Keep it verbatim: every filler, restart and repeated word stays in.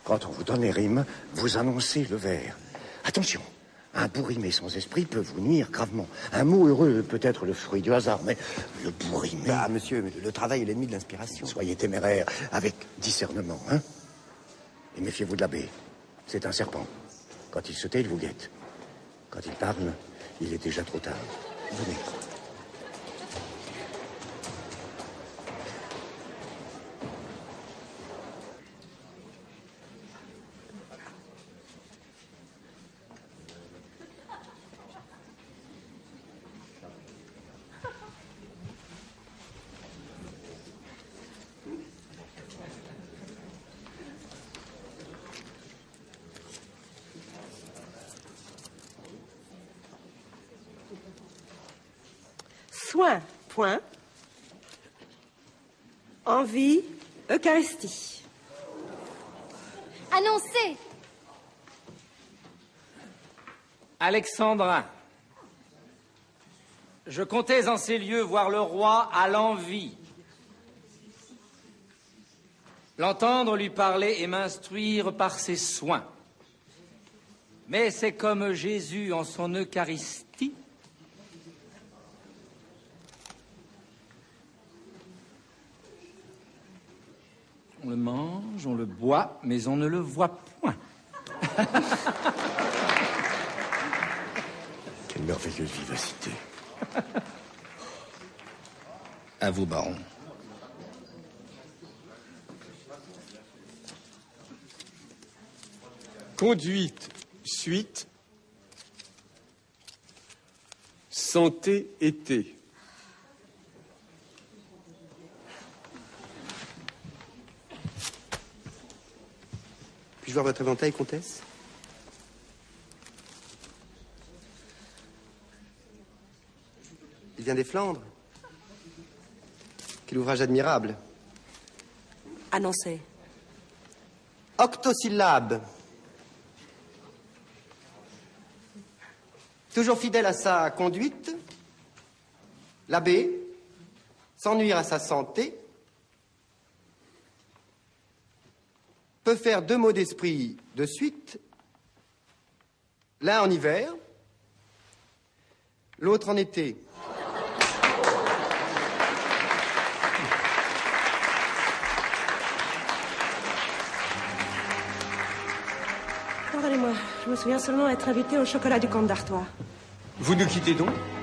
Quand on vous donne les rimes, vous annoncez le vers. Attention, un bourrimé sans esprit peut vous nuire gravement. Un mot heureux peut être le fruit du hasard, mais le bourrimé... Ah, monsieur, le travail est l'ennemi de l'inspiration. Soyez téméraire, avec discernement, hein. Et méfiez-vous de l'abbé. C'est un serpent. Quand il se tait, il vous guette. Quand il parle, il est déjà trop tard. Venez. Soin, point. Envie, Eucharistie. Annoncez. Alexandrin, je comptais en ces lieux voir le roi à l'envie, l'entendre lui parler et m'instruire par ses soins. Mais c'est comme Jésus en son Eucharistie. On le mange, on le boit, mais on ne le voit point. Quelle merveilleuse vivacité. À vous, baron. Conduite, suite, santé, été. Puis-je voir votre éventail, comtesse? Il vient des Flandres. Quel ouvrage admirable. Annoncez. Octosyllabe. Toujours fidèle à sa conduite, l'abbé, sans nuire à sa santé, peut faire deux mots d'esprit de suite, l'un en hiver, l'autre en été. Pardonnez-moi, je me souviens seulement être invité au chocolat du comte d'Artois. Vous nous quittez donc?